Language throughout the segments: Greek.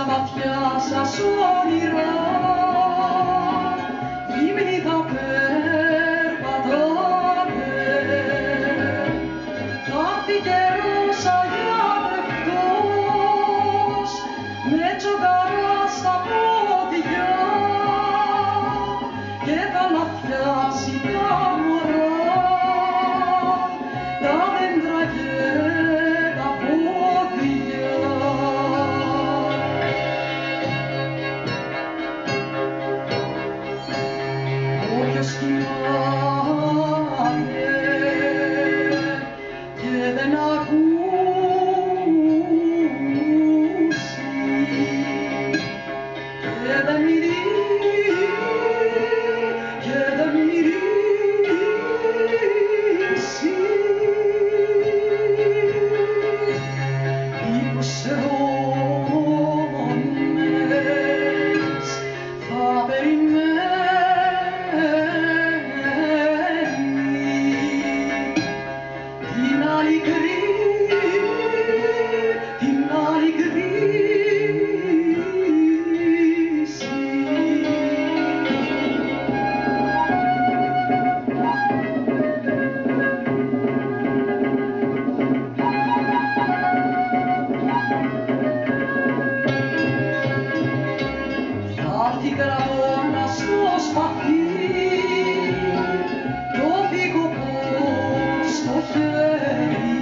στα βαθιά σας όνειρα γύμνοι θα περπατάνε. Θα έρθει καιρός αγιαδευτός με τσοκαρά στα πόδια και θα λαθιάσει τα μωρά, τα δέντρα και τα πόδια. Όποιος κοιμάται και δεν ακούσει και δεν μυρίσει και δεν μυρίσει, ύπους αιώνες θα περιμένει την άλλη κρίση. Θα έρθει κρατώντας στο σπαθί το δίκοπο στο χέρι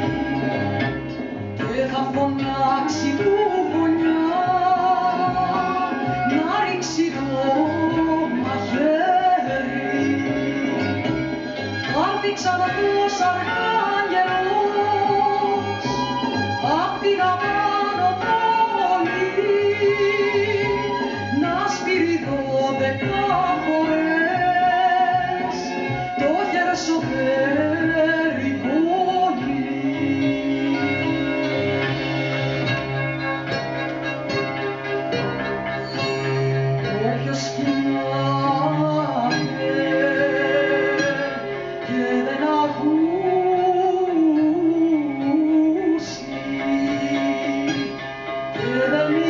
και θα φωνάξει κουβωνιά να ρίξει το μαχαίρι. Θα έρθει ξανθός αρχάγγελος απ' την απάνω πόλη να σπείρει 12 φορές το χερσοπερικόνι. Όποιος κοιμάται και δεν ακούσει και δεν